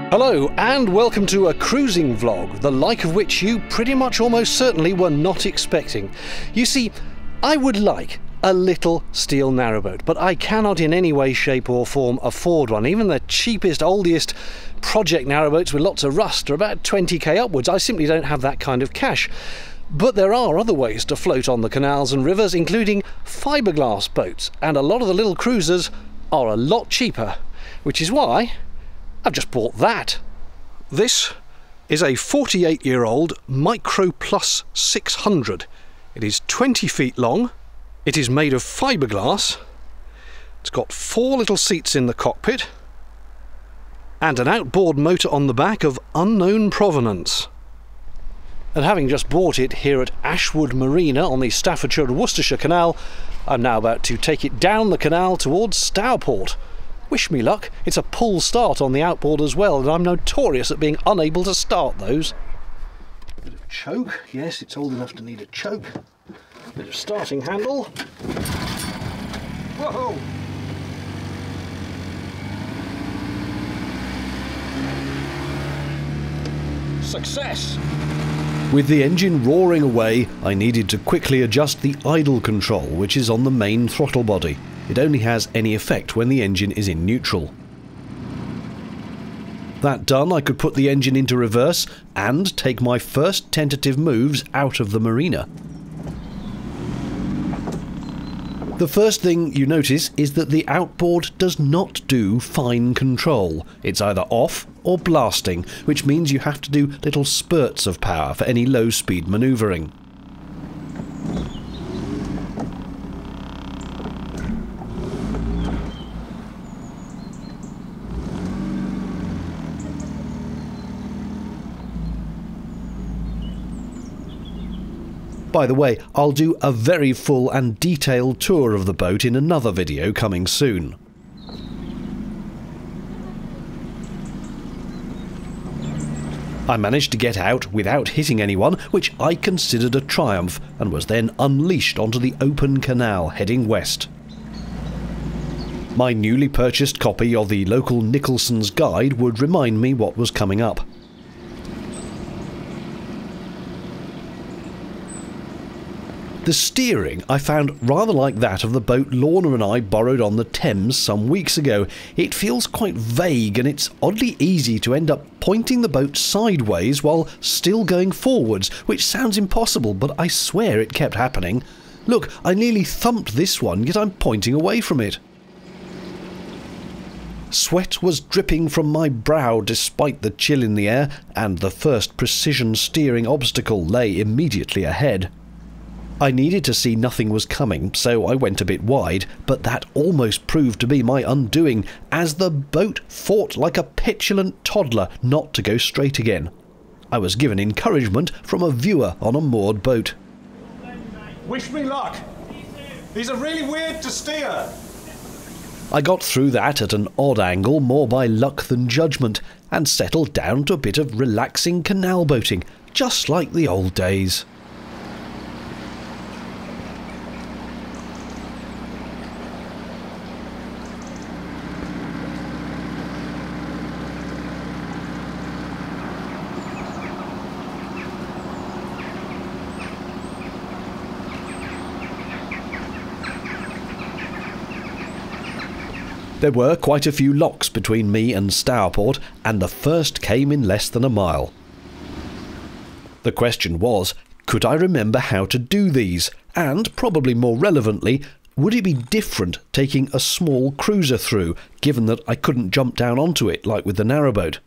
Hello and welcome to a cruising vlog, the like of which you pretty much almost certainly were not expecting. You see, I would like a little steel narrowboat, but I cannot in any way, shape or form afford one. Even the cheapest, oldest project narrowboats with lots of rust are about 20k upwards. I simply don't have that kind of cash. But there are other ways to float on the canals and rivers, including fiberglass boats, and a lot of the little cruisers are a lot cheaper, which is why I've just bought that. This is a 48-year-old Micro Plus 600. It is 20 feet long. It is made of fiberglass. It's got 4 little seats in the cockpit and an outboard motor on the back of unknown provenance. And having just bought it here at Ashwood Marina on the Staffordshire and Worcestershire Canal, I'm now about to take it down the canal towards Stourport. Wish me luck, it's a pull start on the outboard as well, and I'm notorious at being unable to start those. Bit of choke, yes, it's old enough to need a choke. Bit of starting handle. Whoa! Success! With the engine roaring away, I needed to quickly adjust the idle control, which is on the main throttle body. It only has any effect when the engine is in neutral. That done, I could put the engine into reverse and take my first tentative moves out of the marina. The first thing you notice is that the outboard does not do fine control. It's either off or blasting, which means you have to do little spurts of power for any low-speed manoeuvring. By the way, I'll do a very full and detailed tour of the boat in another video coming soon. I managed to get out without hitting anyone, which I considered a triumph, and was then unleashed onto the open canal heading west. My newly purchased copy of the local Nicholson's Guide would remind me what was coming up. The steering I found rather like that of the boat Lorna and I borrowed on the Thames some weeks ago. It feels quite vague and it's oddly easy to end up pointing the boat sideways while still going forwards, which sounds impossible, but I swear it kept happening. Look, I nearly thumped this one, yet I'm pointing away from it. Sweat was dripping from my brow despite the chill in the air, and the first precision steering obstacle lay immediately ahead. I needed to see nothing was coming, so I went a bit wide, but that almost proved to be my undoing, as the boat fought like a petulant toddler not to go straight again. I was given encouragement from a viewer on a moored boat. Wish me luck! These are really weird to steer! I got through that at an odd angle, more by luck than judgment, and settled down to a bit of relaxing canal boating, just like the old days. There were quite a few locks between me and Stourport, and the first came in less than a mile. The question was, could I remember how to do these? And, probably more relevantly, would it be different taking a small cruiser through, given that I couldn't jump down onto it like with the narrowboat?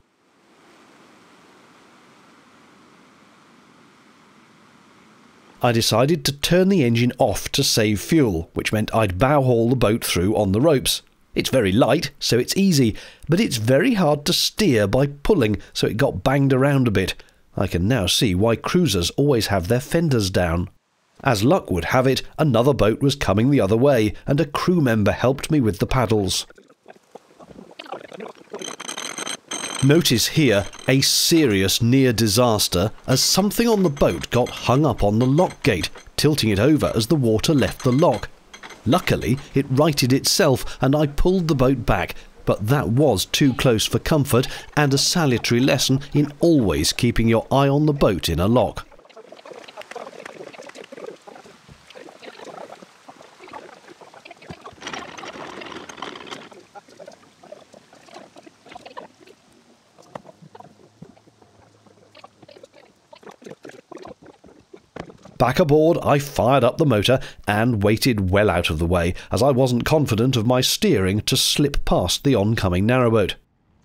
I decided to turn the engine off to save fuel, which meant I'd bow haul the boat through on the ropes. It's very light, so it's easy, but it's very hard to steer by pulling, so it got banged around a bit. I can now see why cruisers always have their fenders down. As luck would have it, another boat was coming the other way, and a crew member helped me with the paddles. Notice here a serious near disaster, as something on the boat got hung up on the lock gate, tilting it over as the water left the lock. Luckily, it righted itself and I pulled the boat back, But that was too close for comfort and a salutary lesson in always keeping your eye on the boat in a lock. Back aboard, I fired up the motor and waited well out of the way, as I wasn't confident of my steering to slip past the oncoming narrowboat.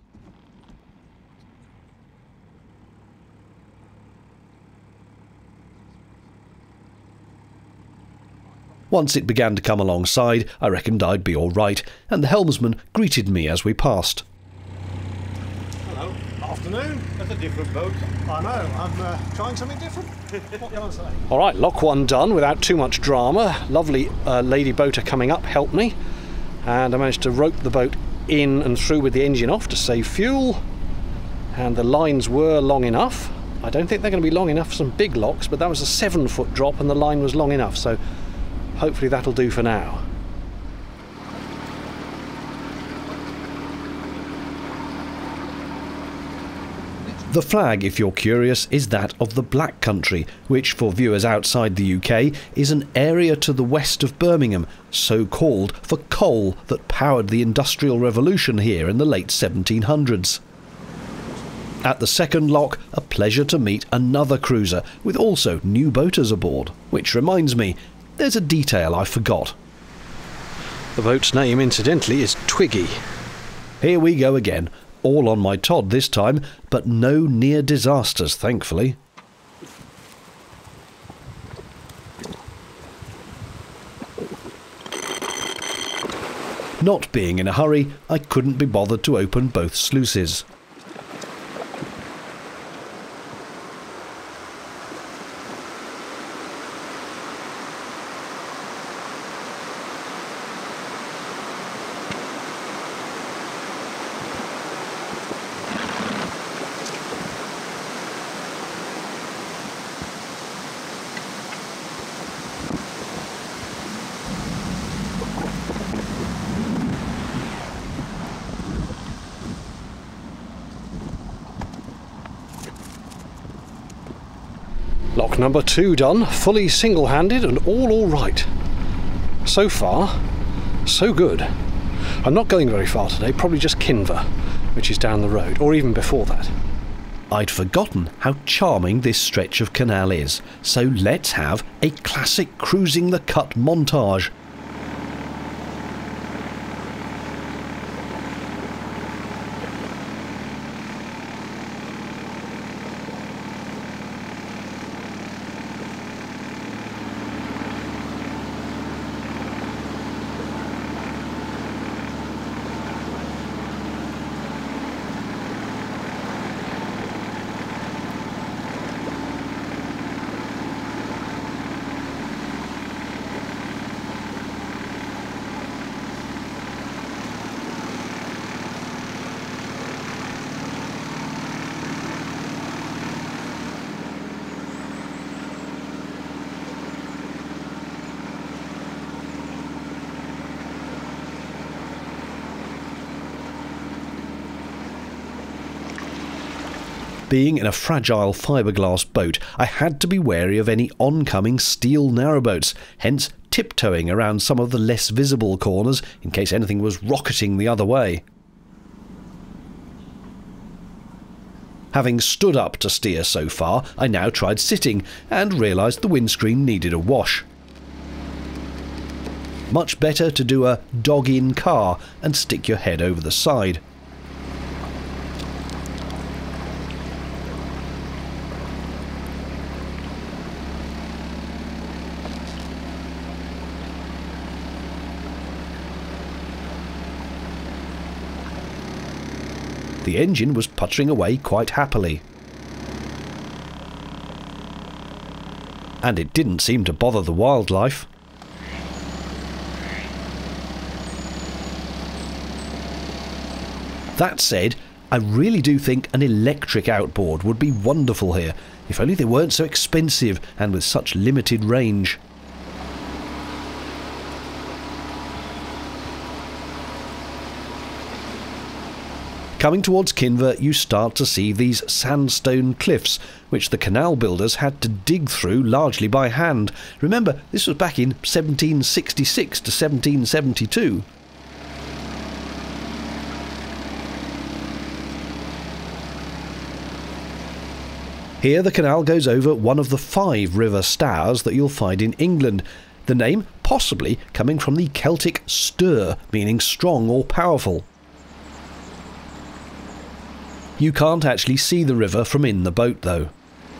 Once it began to come alongside, I reckoned I'd be all right, and the helmsman greeted me as we passed. Hello. Afternoon. That's a different boat. I know. I'm trying something different. What can I say? All right, lock one done without too much drama. Lovely lady boater coming up helped me, and I managed to rope the boat in and through with the engine off to save fuel, and the lines were long enough. I don't think they're going to be long enough for some big locks, but that was a 7-foot drop and the line was long enough, so hopefully that'll do for now. The flag, if you're curious, is that of the Black Country, which for viewers outside the UK is an area to the west of Birmingham, so called for coal that powered the Industrial Revolution here in the late 1700s. At the second lock, a pleasure to meet another cruiser, with also new boaters aboard, which reminds me, there's a detail I forgot. The boat's name, incidentally, is Twiggy. Here we go again. All on my Todd this time, but no near disasters, thankfully. Not being in a hurry, I couldn't be bothered to open both sluices. Lock number 2 done, fully single-handed and all right. So far, so good. I'm not going very far today, probably just Kinver, which is down the road, or even before that. I'd forgotten how charming this stretch of canal is, so let's have a classic Cruising the Cut montage. Being in a fragile fiberglass boat, I had to be wary of any oncoming steel narrowboats, hence tiptoeing around some of the less visible corners in case anything was rocketing the other way. Having stood up to steer so far, I now tried sitting and realised the windscreen needed a wash. Much better to do a dog-in car and stick your head over the side. The engine was puttering away quite happily. And it didn't seem to bother the wildlife. That said, I really do think an electric outboard would be wonderful here, if only they weren't so expensive and with such limited range. Coming towards Kinver, you start to see these sandstone cliffs, which the canal builders had to dig through largely by hand. Remember, this was back in 1766 to 1772. Here the canal goes over one of the 5 river Stours that you'll find in England, the name possibly coming from the Celtic stur, meaning strong or powerful. You can't actually see the river from in the boat though.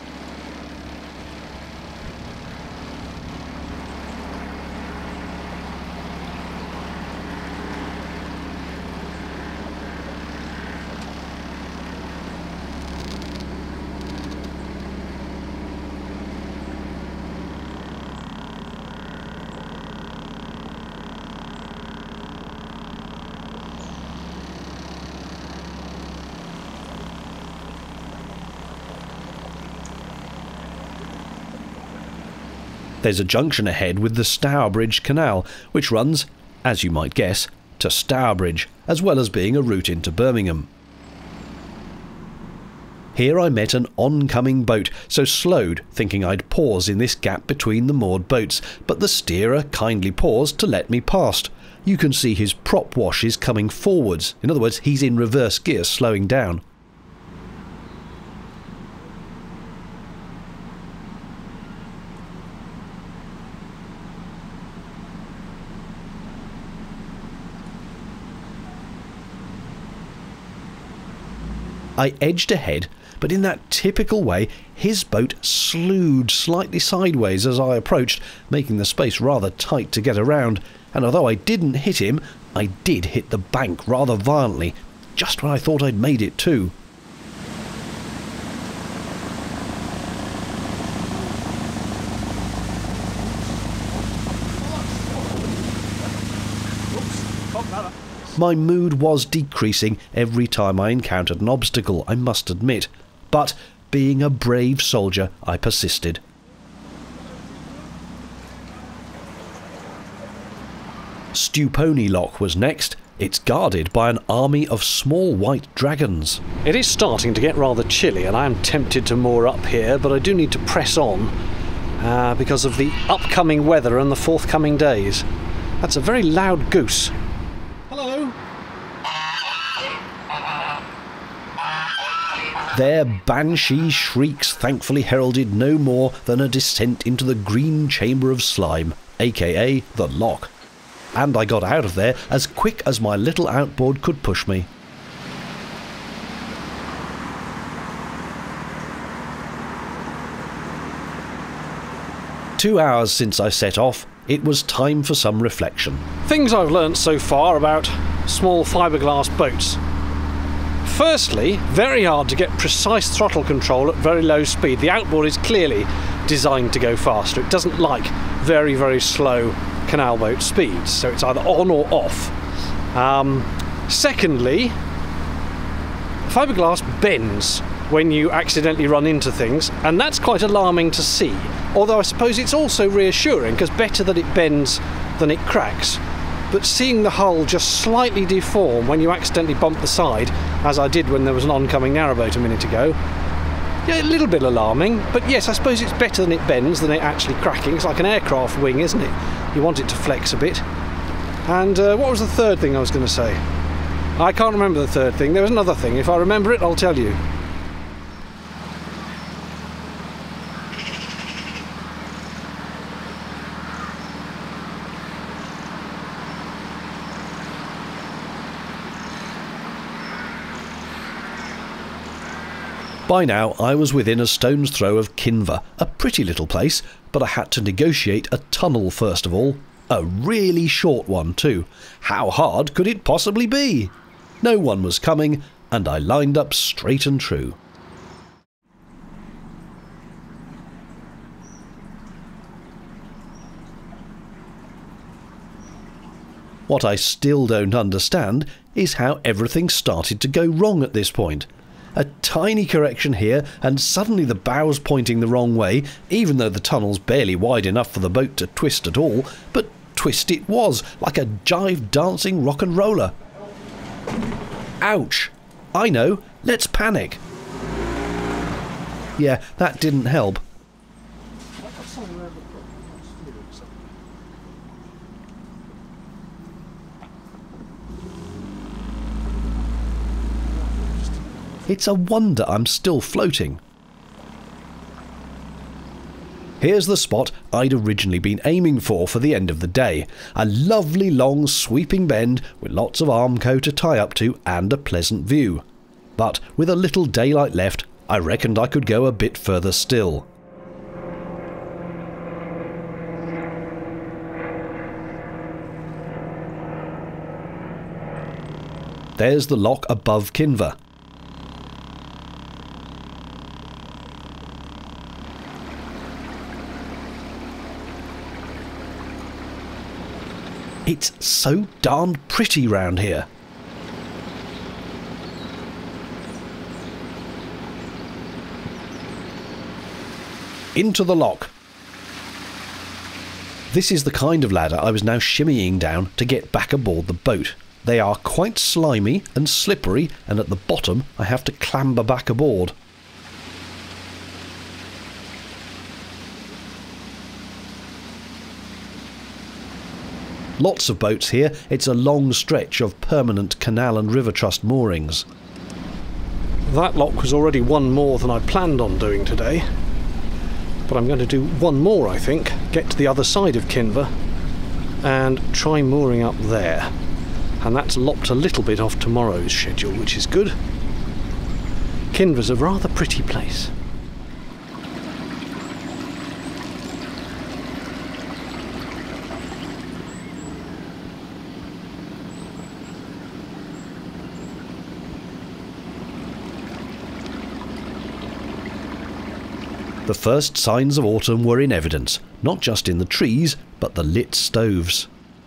There's a junction ahead with the Stourbridge Canal, which runs, as you might guess, to Stourbridge, as well as being a route into Birmingham. Here I met an oncoming boat, so slowed, thinking I'd pause in this gap between the moored boats, but the steerer kindly paused to let me past. You can see his prop wash is coming forwards, in other words, he's in reverse gear, slowing down. I edged ahead, but in that typical way, his boat slewed slightly sideways as I approached, making the space rather tight to get around, and although I didn't hit him, I did hit the bank rather violently, just when I thought I'd made it too. My mood was decreasing every time I encountered an obstacle, I must admit, but being a brave soldier, I persisted. Stupony Lock was next. It's guarded by an army of small white dragons. It is starting to get rather chilly and I am tempted to moor up here, but I do need to press on because of the upcoming weather and the forthcoming days. That's a very loud goose. Hello. Their banshee shrieks thankfully heralded no more than a descent into the green chamber of slime, aka the lock. And I got out of there as quick as my little outboard could push me. "2 hours since I set off, it was time for some reflection. Things I've learnt so far about small fiberglass boats. Firstly, very hard to get precise throttle control at very low speed. The outboard is clearly designed to go faster. It doesn't like very, very slow canal boat speeds, so it's either on or off. Secondly, fiberglass bends when you accidentally run into things, and that's quite alarming to see. Although I suppose it's also reassuring, because better that it bends than it cracks. But seeing the hull just slightly deform when you accidentally bump the side, as I did when there was an oncoming narrowboat a minute ago, yeah, a little bit alarming, but yes, I suppose it's better than it bends than it actually cracking. It's like an aircraft wing, isn't it? You want it to flex a bit. And what was the third thing I was going to say? I can't remember the third thing. There was another thing. If I remember it, I'll tell you. By now I was within a stone's throw of Kinver, a pretty little place, but I had to negotiate a tunnel first of all. A really short one too. How hard could it possibly be? No one was coming, and I lined up straight and true. What I still don't understand is how everything started to go wrong at this point. A tiny correction here, and suddenly the bow's pointing the wrong way, even though the tunnel's barely wide enough for the boat to twist at all, but twist it was, like a jive dancing rock and roller. Ouch! I know, let's panic. Yeah, that didn't help. It's a wonder I'm still floating. Here's the spot I'd originally been aiming for the end of the day. A lovely long sweeping bend with lots of armco to tie up to and a pleasant view. But with a little daylight left, I reckoned I could go a bit further still. There's the lock above Kinver. It's so darned pretty round here. Into the lock. This is the kind of ladder I was now shimmying down to get back aboard the boat. They are quite slimy and slippery, and at the bottom I have to clamber back aboard. Lots of boats here. It's a long stretch of permanent canal and river trust moorings. That lock was already one more than I planned on doing today. But I'm going to do one more, I think. Get to the other side of Kinver and try mooring up there. And that's lopped a little bit off tomorrow's schedule, which is good. Kinver's a rather pretty place. The first signs of autumn were in evidence, not just in the trees, but the lit stoves.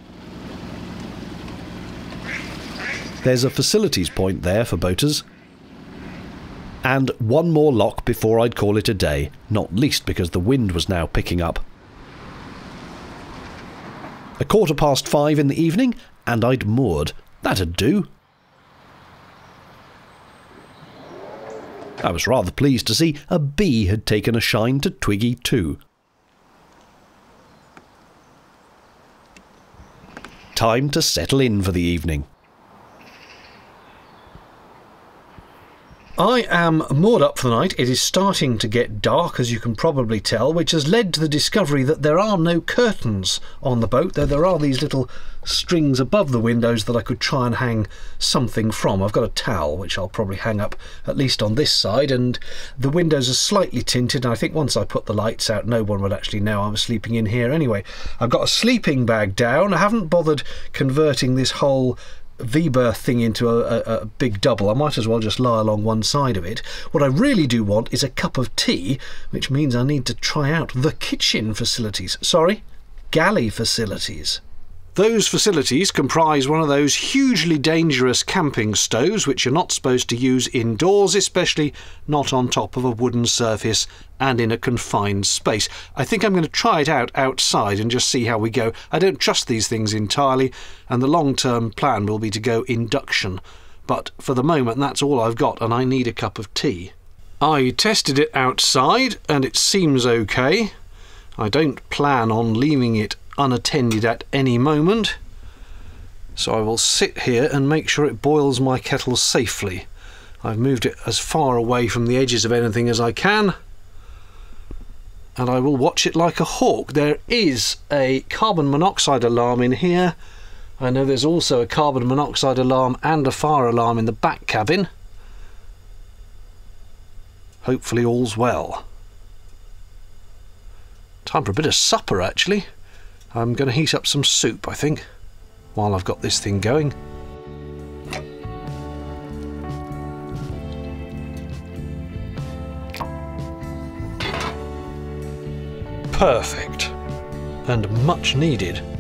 There's a facilities point there for boaters. And one more lock before I'd call it a day, not least because the wind was now picking up. 5:15 in the evening, and I'd moored. That'd do. I was rather pleased to see a bee had taken a shine to Twiggy too. Time to settle in for the evening. I am moored up for the night. It is starting to get dark, as you can probably tell, which has led to the discovery that there are no curtains on the boat, though there are these little strings above the windows that I could try and hang something from. I've got a towel, which I'll probably hang up at least on this side, and the windows are slightly tinted, and I think once I put the lights out, no one would actually know I was sleeping in here anyway. I've got a sleeping bag down. I haven't bothered converting this whole V-berth thing into a big double. I might as well just lie along one side of it. What I really do want is a cup of tea, which means I need to try out the kitchen facilities. Sorry, galley facilities. Those facilities comprise one of those hugely dangerous camping stoves which you're not supposed to use indoors, especially not on top of a wooden surface and in a confined space. I think I'm going to try it out outside and just see how we go. I don't trust these things entirely, and the long-term plan will be to go induction. But for the moment, that's all I've got, and I need a cup of tea. I tested it outside, and it seems okay. I don't plan on leaving it unattended at any moment, so I will sit here and make sure it boils my kettle safely. I've moved it as far away from the edges of anything as I can, and I will watch it like a hawk. There is a carbon monoxide alarm in here. I know there's also a carbon monoxide alarm and a fire alarm in the back cabin. Hopefully all's well. Time for a bit of supper, actually. I'm going to heat up some soup, I think, while I've got this thing going. Perfect. And much needed.